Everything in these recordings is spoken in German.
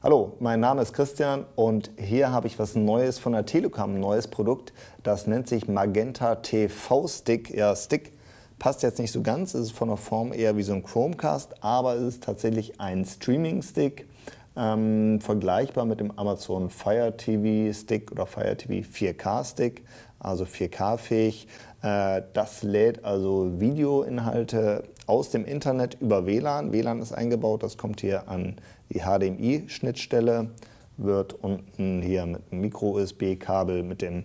Hallo, mein Name ist Christian und hier habe ich was Neues von der Telekom, ein neues Produkt. Das nennt sich Magenta TV Stick. Ja, Stick passt jetzt nicht so ganz, es ist von der Form eher wie so ein Chromecast, aber es ist tatsächlich ein Streaming-Stick, vergleichbar mit dem Amazon Fire TV Stick oder Fire TV 4K Stick, also 4K-fähig. Das lädt also Videoinhalte aus dem Internet über WLAN. WLAN ist eingebaut, das kommt hier an die HDMI-Schnittstelle, wird unten hier mit einem Micro-USB-Kabel mit dem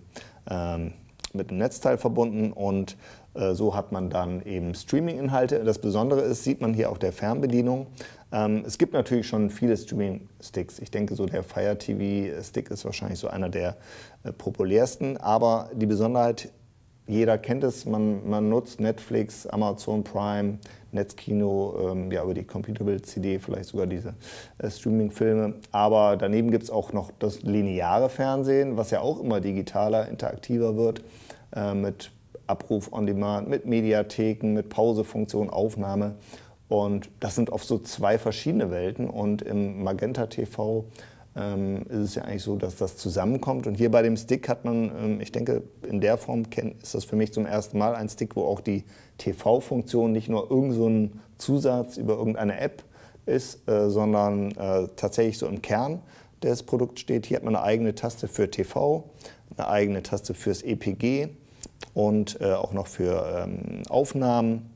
Netzteil verbunden und so hat man dann eben Streaming-Inhalte. Das Besondere ist, sieht man hier auf der Fernbedienung, es gibt natürlich schon viele Streaming-Sticks. Ich denke, so der Fire TV-Stick ist wahrscheinlich so einer der populärsten, aber die Besonderheit, jeder kennt es, man nutzt Netflix, Amazon Prime, Netzkino, ja, über die Computerbild-CD, vielleicht sogar diese Streaming-Filme. Aber daneben gibt es auch noch das lineare Fernsehen, was ja auch immer digitaler, interaktiver wird, mit Abruf on Demand, mit Mediatheken, mit Pausefunktion, Aufnahme. Und das sind oft so zwei verschiedene Welten. Und im Magenta TV ist es ja eigentlich so, dass das zusammenkommt. Und hier bei dem Stick hat man, ich denke, in der Form ist das für mich zum ersten Mal ein Stick, wo auch die TV-Funktion nicht nur irgend so ein Zusatz über irgendeine App ist, sondern tatsächlich so im Kern des Produkts steht. Hier hat man eine eigene Taste für TV, eine eigene Taste fürs EPG und auch noch für Aufnahmen.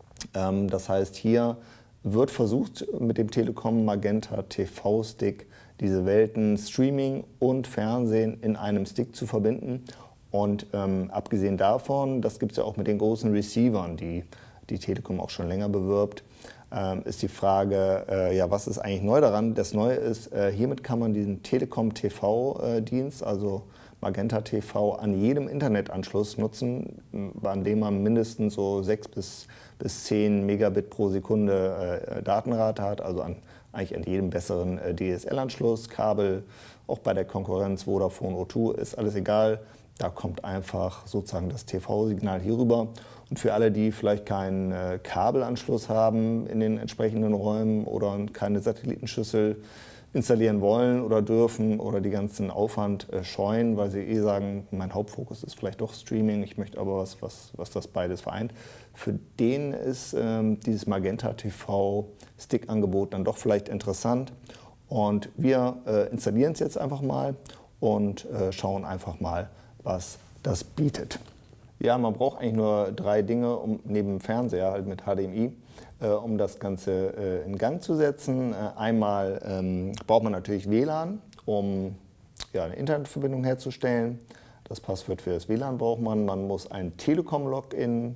Das heißt, hier wird versucht, mit dem Telekom Magenta TV Stick diese Welten Streaming und Fernsehen in einem Stick zu verbinden. Und abgesehen davon, das gibt es ja auch mit den großen Receivern, die die Telekom auch schon länger bewirbt, ist die Frage, ja, was ist eigentlich neu daran? Das Neue ist, hiermit kann man diesen Telekom TV-Dienst, also Magenta TV, an jedem Internetanschluss nutzen, an dem man mindestens so 6 bis 10 Megabit pro Sekunde Datenrate hat, also eigentlich an jedem besseren DSL-Anschluss, Kabel, auch bei der Konkurrenz Vodafone, O2, ist alles egal. Da kommt einfach sozusagen das TV-Signal hier rüber. Und für alle, die vielleicht keinen Kabelanschluss haben in den entsprechenden Räumen oder keine Satellitenschüssel installieren wollen oder dürfen oder die ganzen Aufwand scheuen, weil sie sagen, mein Hauptfokus ist vielleicht doch Streaming, ich möchte aber was das beides vereint. Für den ist dieses Magenta TV Stick-Angebot dann doch vielleicht interessant. Und wir installieren es jetzt einfach mal und schauen einfach mal, was das bietet. Ja, man braucht eigentlich nur 3 Dinge, neben dem Fernseher halt mit HDMI, um das Ganze in Gang zu setzen. Einmal braucht man natürlich WLAN, um ja, eine Internetverbindung herzustellen. Das Passwort für das WLAN braucht man. Man muss ein Telekom-Login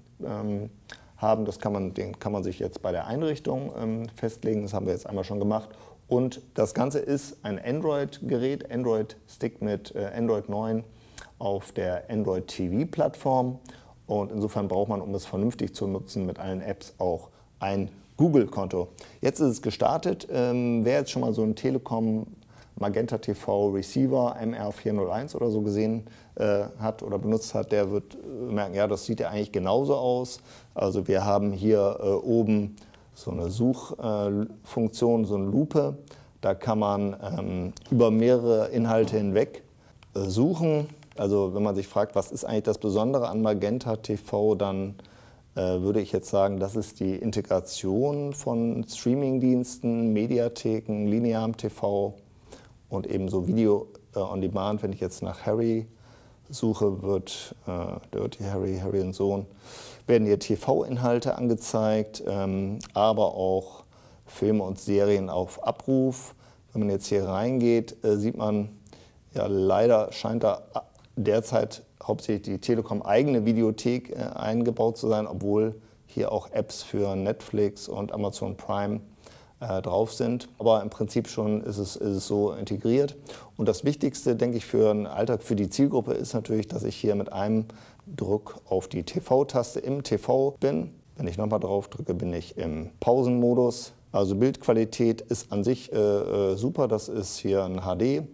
haben. Den kann man sich jetzt bei der Einrichtung festlegen. Das haben wir jetzt einmal schon gemacht. Und das Ganze ist ein Android-Gerät, Android-Stick mit Android 9 auf der Android TV-Plattform. Und insofern braucht man, um es vernünftig zu nutzen, mit allen Apps auch ein Google-Konto. Jetzt ist es gestartet. Wer jetzt schon mal so einen Telekom Magenta TV Receiver MR401 oder so gesehen hat oder benutzt hat, der wird merken, ja, das sieht ja eigentlich genauso aus. Also wir haben hier oben so eine Suchfunktion, so eine Lupe. Da kann man über mehrere Inhalte hinweg suchen. Also wenn man sich fragt, was ist eigentlich das Besondere an Magenta TV, dann würde ich jetzt sagen, das ist die Integration von Streamingdiensten, Mediatheken, linearem TV und ebenso Video on Demand. Wenn ich jetzt nach Harry suche, wird Dirty Harry, Harry und Sohn, werden hier TV-Inhalte angezeigt, aber auch Filme und Serien auf Abruf. Wenn man jetzt hier reingeht, sieht man, ja, leider scheint da derzeit hauptsächlich die Telekom eigene Videothek eingebaut zu sein, obwohl hier auch Apps für Netflix und Amazon Prime drauf sind. Aber im Prinzip schon ist es so integriert. Und das Wichtigste, denke ich, für den Alltag, für die Zielgruppe ist natürlich, dass ich hier mit einem Druck auf die TV-Taste im TV bin. Wenn ich nochmal drauf drücke, bin ich im Pausenmodus. Also Bildqualität ist an sich super. Das ist hier ein HD.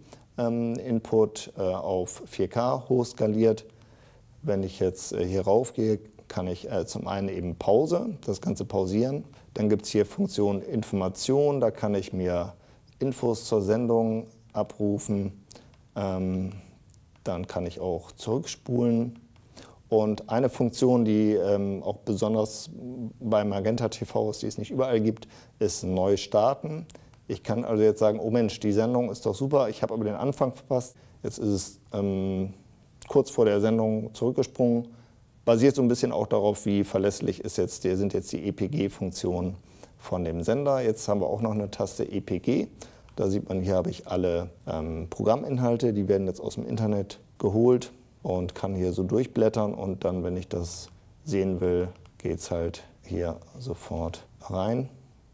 Input auf 4K hochskaliert. Wenn ich jetzt hier rauf gehe, kann ich zum einen eben Pause, das Ganze pausieren. Dann gibt es hier Funktion Information, da kann ich mir Infos zur Sendung abrufen. Dann kann ich auch zurückspulen. Und eine Funktion, die auch besonders bei Magenta TV ist, die es nicht überall gibt, ist neu starten. Ich kann also jetzt sagen, oh Mensch, die Sendung ist doch super, ich habe aber den Anfang verpasst. Jetzt ist es kurz vor der Sendung zurückgesprungen. Basiert so ein bisschen auch darauf, wie verlässlich sind jetzt die EPG-Funktionen von dem Sender. Jetzt haben wir auch noch eine Taste EPG. Da sieht man, hier habe ich alle Programminhalte, die werden jetzt aus dem Internet geholt und kann hier so durchblättern und dann, wenn ich das sehen will, geht es halt hier sofort rein.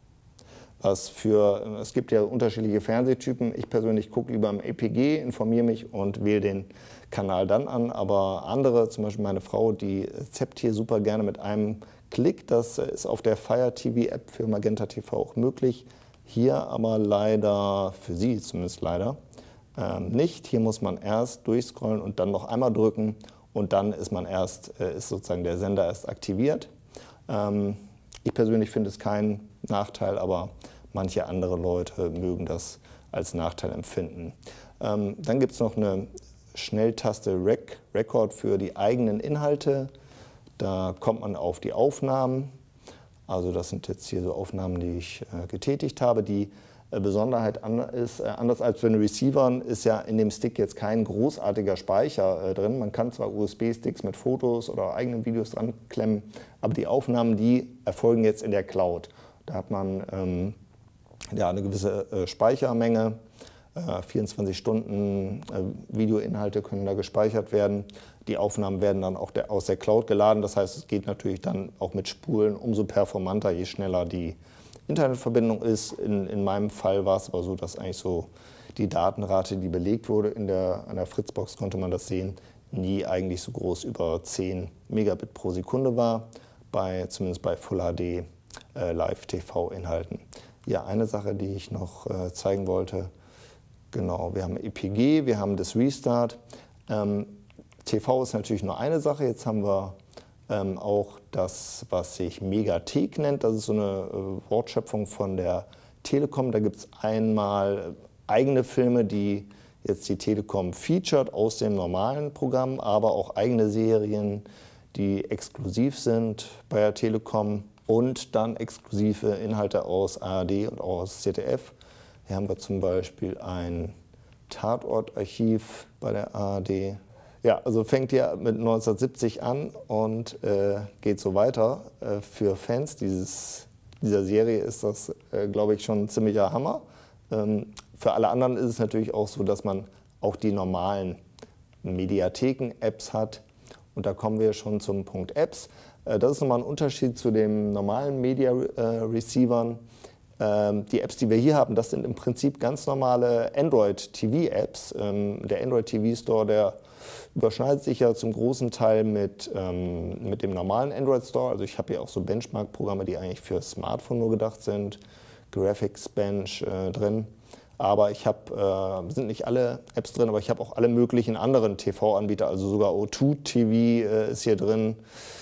Es gibt ja unterschiedliche Fernsehtypen. Ich persönlich gucke lieber im EPG, informiere mich und wähle den Kanal dann an. Aber andere, zum Beispiel meine Frau, die zappt hier super gerne mit einem Klick. Das ist auf der Fire TV App für Magenta TV auch möglich. Hier aber leider, für sie zumindest leider, nicht. Hier muss man erst durchscrollen und dann noch einmal drücken und dann ist sozusagen der Sender erst aktiviert. Ich persönlich finde es keinen Nachteil, aber manche andere Leute mögen das als Nachteil empfinden. Dann gibt es noch eine Schnelltaste Record für die eigenen Inhalte. Da kommt man auf die Aufnahmen. Also das sind jetzt hier so Aufnahmen, die ich getätigt habe. Die Besonderheit ist, anders als bei den Receivern, ist ja in dem Stick jetzt kein großartiger Speicher drin. Man kann zwar USB-Sticks mit Fotos oder eigenen Videos dran klemmen, aber die Aufnahmen, die erfolgen jetzt in der Cloud. Da hat man ja, eine gewisse Speichermenge. 24 Stunden Videoinhalte können da gespeichert werden. Die Aufnahmen werden dann auch aus der Cloud geladen. Das heißt, es geht natürlich dann auch mit Spulen umso performanter, je schneller die Internetverbindung ist. In meinem Fall war es aber so, dass eigentlich so die Datenrate, die belegt wurde an der Fritzbox, konnte man das sehen, nie eigentlich so groß über 10 Megabit pro Sekunde war, zumindest bei Full HD Live-TV-Inhalten. Ja, eine Sache, die ich noch zeigen wollte, genau, wir haben EPG, wir haben das Restart. TV ist natürlich nur eine Sache, jetzt haben wir auch das, was sich Megathek nennt. Das ist so eine Wortschöpfung von der Telekom. Da gibt es einmal eigene Filme, die jetzt die Telekom featured aus dem normalen Programm, aber auch eigene Serien, die exklusiv sind bei der Telekom und dann exklusive Inhalte aus ARD und aus ZDF. Hier haben wir zum Beispiel ein Tatortarchiv bei der ARD. Ja, also fängt ja mit 1970 an und geht so weiter. Für Fans dieser Serie ist das, glaube ich, schon ein ziemlicher Hammer. Für alle anderen ist es natürlich auch so, dass man auch die normalen Mediatheken-Apps hat. Und da kommen wir schon zum Punkt Apps. Das ist nochmal ein Unterschied zu den normalen Media-Receivern. Die Apps, die wir hier haben, das sind im Prinzip ganz normale Android-TV-Apps. Der Android-TV-Store, der überschneidet sich ja zum großen Teil mit dem normalen Android-Store. Also ich habe hier auch so Benchmark-Programme, die eigentlich für Smartphone nur gedacht sind. Graphics Bench drin. Aber sind nicht alle Apps drin, aber ich habe auch alle möglichen anderen TV-Anbieter, also sogar O2 TV ist hier drin.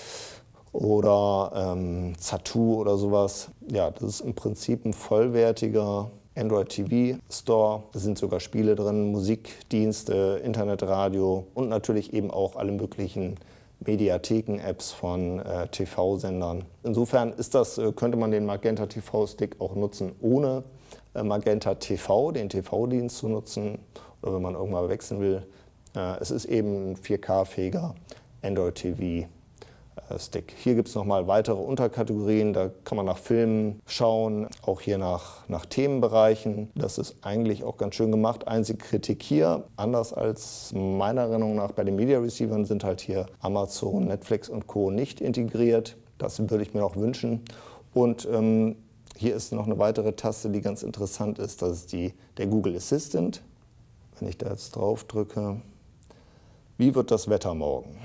Oder Zattoo oder sowas. Ja, das ist im Prinzip ein vollwertiger Android TV Store. Da sind sogar Spiele drin, Musikdienste, Internetradio und natürlich eben auch alle möglichen Mediatheken-Apps von TV-Sendern. Insofern könnte man den Magenta TV Stick auch nutzen, ohne Magenta TV, den TV-Dienst zu nutzen. Oder wenn man irgendwann wechseln will. Es ist eben ein 4K-fähiger Android TV Stick. Hier gibt es nochmal weitere Unterkategorien, da kann man nach Filmen schauen, auch hier nach Themenbereichen. Das ist eigentlich auch ganz schön gemacht. Einzige Kritik hier, anders als meiner Erinnerung nach bei den Media Receivern, sind halt hier Amazon, Netflix und Co. nicht integriert. Das würde ich mir noch wünschen. Und hier ist noch eine weitere Taste, die ganz interessant ist. Das ist der Google Assistant. Wenn ich da jetzt drauf drücke, wie wird das Wetter morgen?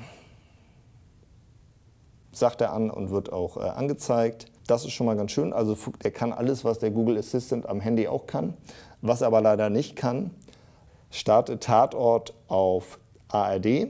Sagt er an und wird auch angezeigt. Das ist schon mal ganz schön. Also der kann alles, was der Google Assistant am Handy auch kann. Was er aber leider nicht kann, starte Tatort auf ARD.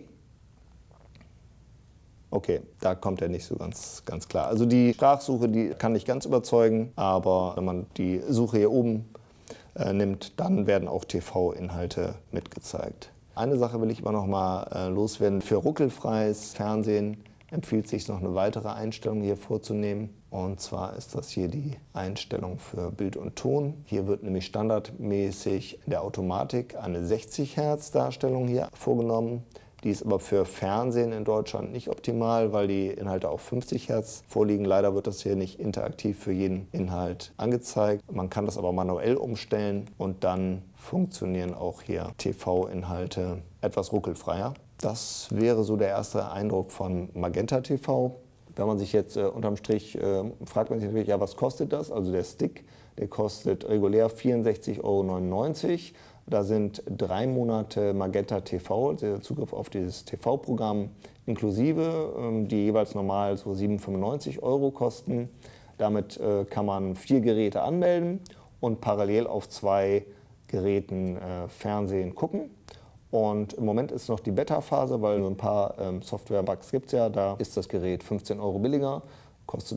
Okay, da kommt er nicht so ganz klar. Also die Sprachsuche, die kann nicht ganz überzeugen, aber wenn man die Suche hier oben nimmt, dann werden auch TV-Inhalte mitgezeigt. Eine Sache will ich aber noch mal loswerden. Für ruckelfreies Fernsehen empfiehlt sich noch eine weitere Einstellung hier vorzunehmen. Und zwar ist das hier die Einstellung für Bild und Ton. Hier wird nämlich standardmäßig in der Automatik eine 60 Hertz Darstellung hier vorgenommen. Die ist aber für Fernsehen in Deutschland nicht optimal, weil die Inhalte auf 50 Hertz vorliegen. Leider wird das hier nicht interaktiv für jeden Inhalt angezeigt. Man kann das aber manuell umstellen und dann funktionieren auch hier TV-Inhalte etwas ruckelfreier. Das wäre so der erste Eindruck von Magenta TV. Wenn man sich jetzt unterm Strich fragt man sich natürlich, ja, was kostet das? Also der Stick, der kostet regulär 64,99 €. Da sind 3 Monate Magenta TV, der Zugriff auf dieses TV-Programm inklusive, die jeweils normal so 7,95 € kosten. Damit kann man 4 Geräte anmelden und parallel auf 2 Geräten Fernsehen gucken. Und im Moment ist noch die Beta-Phase, weil so ein paar Software-Bugs gibt es ja. Da ist das Gerät 15 € billiger, kostet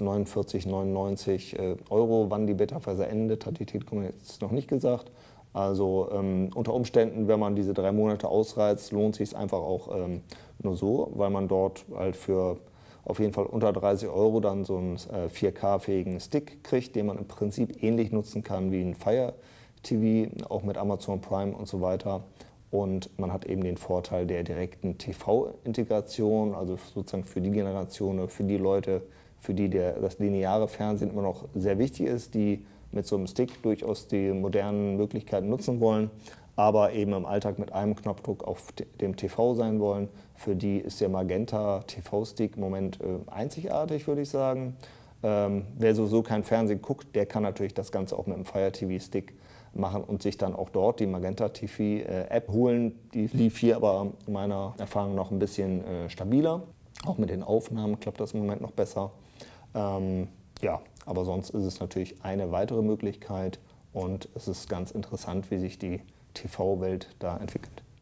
49,99 €. Wann die Beta-Phase endet, hat die Telekom jetzt noch nicht gesagt. Also unter Umständen, wenn man diese 3 Monate ausreizt, lohnt sich es einfach auch nur so, weil man dort halt für auf jeden Fall unter 30 € dann so einen 4K-fähigen Stick kriegt, den man im Prinzip ähnlich nutzen kann wie ein Fire TV, auch mit Amazon Prime und so weiter. Und man hat eben den Vorteil der direkten TV-Integration, also sozusagen für die Generation, für die Leute, für die das lineare Fernsehen immer noch sehr wichtig ist, die mit so einem Stick durchaus die modernen Möglichkeiten nutzen wollen, aber eben im Alltag mit einem Knopfdruck auf dem TV sein wollen. Für die ist der Magenta TV-Stick im Moment einzigartig, würde ich sagen. Wer sowieso kein Fernsehen guckt, der kann natürlich das Ganze auch mit dem Fire TV-Stick machen und sich dann auch dort die Magenta TV-App holen. Die lief hier aber meiner Erfahrung nach ein bisschen stabiler. Auch mit den Aufnahmen klappt das im Moment noch besser. Ja, aber sonst ist es natürlich eine weitere Möglichkeit und es ist ganz interessant, wie sich die TV-Welt da entwickelt.